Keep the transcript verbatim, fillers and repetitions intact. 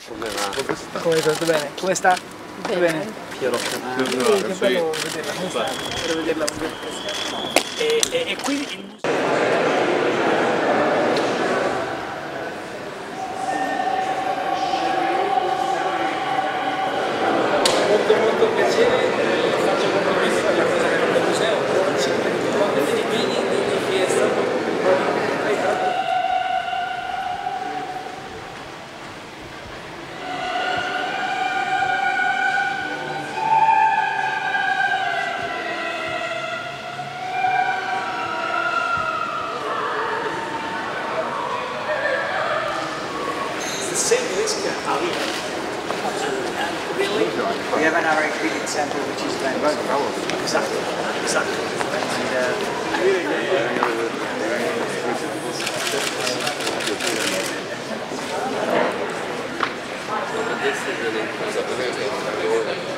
Come va? Come tutto bene? Come sta? Tutto bene? Piero. Sì, che bello vederla, come sta? Bello vederla. E, e, e qui il museo... Molto molto piacere, faccio complimenti per la cosa che ha fatto il museo, cinquanta di vini di fiesta. Same risk are we? And really, we have another ingredient center which is then exactly, exactly. And uh, This is really